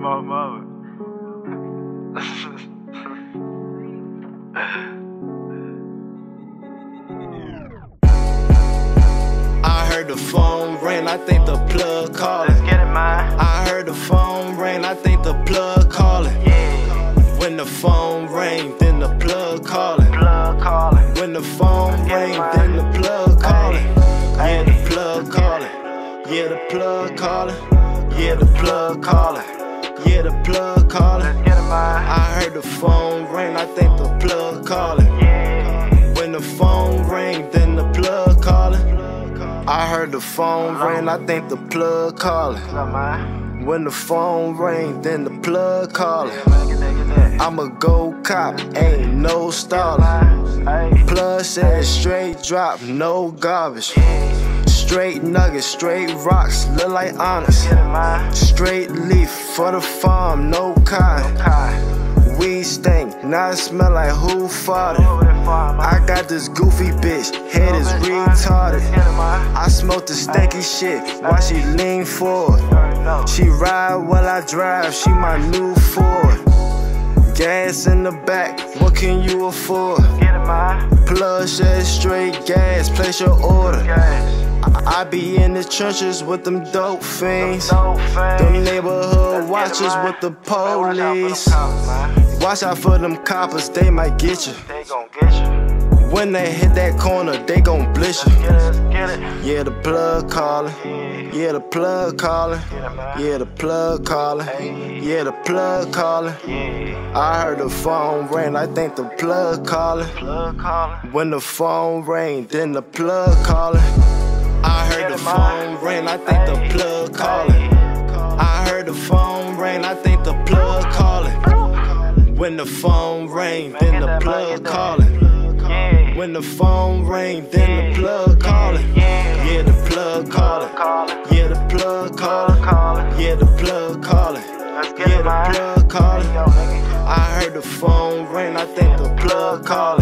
my mama. I heard the phone ring, I think the plug calling. Let's get it, man. I heard the phone ring, I think the plug calling. Yeah. When the phone ring, then the plug calling. Plug calling. When the phone ring, then the plug calling. Yeah, the plug calling. Yeah, the plug calling. Yeah, the plug calling. Yeah, the plug calling. Let's get it, man. I heard the phone ring, I think the plug calling. Yeah. When the phone ring, then the plug calling. I heard the phone ring, I think the plug calling. What's up, man? When the phone ring, then the plug calling. Yeah, man, get that. I'm a gold cop, ain't no stalling. Hey. Plug said straight drop, no garbage. Yeah. Straight nuggets, straight rocks, look like honest. Get it, man. Straight leaf for the farm, no cotton. Kai. Weed stink, now it smell like who farted. Over that farm, man. I got this goofy bitch, head is retarded. Let's get it, man. I smoke the stanky shit while she lean forward. You already know. She ride while I drive, she my new Ford. Gas in the back, what can you afford? Get it, man. Plug said straight gas, place your order. Gas. I be in the trenches with them dope fiends. Dope fans. Them neighborhood Let's watchers get it, man. with the Man, police. watch out for them cops, man. Watch out for them coppers, they might get you. They gon' get you. When they hit that corner, they gon' blitz you. Let's get it. Yeah, the plug calling. Yeah. Yeah, the plug calling. Get it, man. Yeah, the plug calling. Yeah, the plug calling. Yeah. I heard the phone ring, I think the plug calling. Plug calling. When the phone ring, then the plug calling. I heard the phone ring, I think the plug calling. I heard the phone ring, I think the plug calling. When the phone ring, then the plug calling. Yeah. When the phone ring, then the plug calling. Yeah, the plug calling. Yeah, the plug calling. Yeah, the plug calling. Let's get Yeah, it, the man. plug calling. Yo, nigga. I heard the phone ring, I think the plug calling.